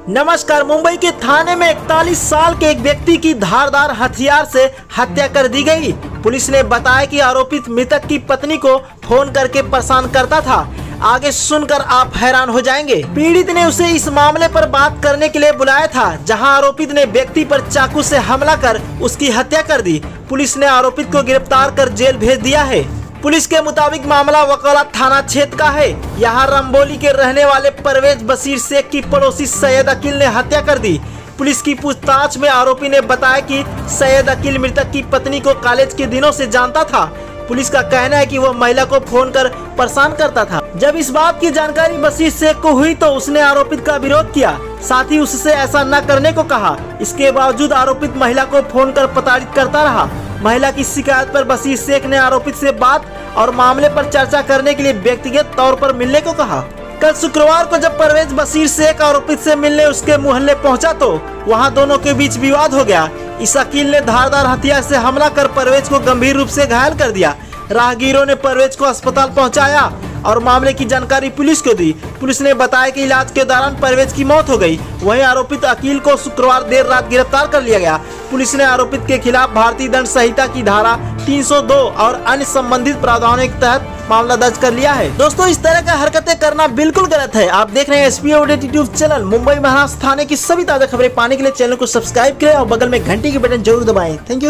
नमस्कार। मुंबई के थाने में 41 साल के एक व्यक्ति की धारदार हथियार से हत्या कर दी गई। पुलिस ने बताया कि आरोपित मृतक की पत्नी को फोन करके परेशान करता था। आगे सुनकर आप हैरान हो जाएंगे। पीड़ित ने उसे इस मामले पर बात करने के लिए बुलाया था, जहां आरोपित ने व्यक्ति पर चाकू से हमला कर उसकी हत्या कर दी। पुलिस ने आरोपित को गिरफ्तार कर जेल भेज दिया है। पुलिस के मुताबिक मामला वकालत थाना क्षेत्र का है। यहाँ रंबोली के रहने वाले परवेज बशीर शेख की पड़ोसी सैयद अकील ने हत्या कर दी। पुलिस की पूछताछ में आरोपी ने बताया कि सैयद अकील मृतक की पत्नी को कॉलेज के दिनों से जानता था। पुलिस का कहना है कि वह महिला को फोन कर परेशान करता था। जब इस बात की जानकारी बशीर शेख को हुई तो उसने आरोपित का विरोध किया, साथ ही उससे ऐसा न करने को कहा। इसके बावजूद आरोपित महिला को फोन कर प्रताड़ित करता रहा। महिला की शिकायत पर बशीर शेख ने आरोपित से बात और मामले पर चर्चा करने के लिए व्यक्तिगत तौर पर मिलने को कहा। कल शुक्रवार को जब परवेज बशीर शेख आरोपित से मिलने उसके मोहल्ले पहुंचा तो वहां दोनों के बीच विवाद हो गया। इस अकील ने धारदार हथियार से हमला कर परवेज को गंभीर रूप से घायल कर दिया। राहगीरों ने परवेज को अस्पताल पहुंचाया और मामले की जानकारी पुलिस को दी। पुलिस ने बताया कि इलाज के दौरान परवेज की मौत हो गई। वहीं आरोपित अकील को शुक्रवार देर रात गिरफ्तार कर लिया गया। पुलिस ने आरोपित के खिलाफ भारतीय दंड संहिता की धारा 302 और अन्य संबंधित प्रावधानों के तहत मामला दर्ज कर लिया है। दोस्तों, इस तरह का हरकतें करना बिल्कुल गलत है। आप देख रहे हैं SP update YouTube channel. Mumbai Maharashtra Thane की सभी ताजा खबरें पाने के लिए चैनल को सब्सक्राइब करें और बगल में घंटी की बटन जरूर दबाएं। Thank you.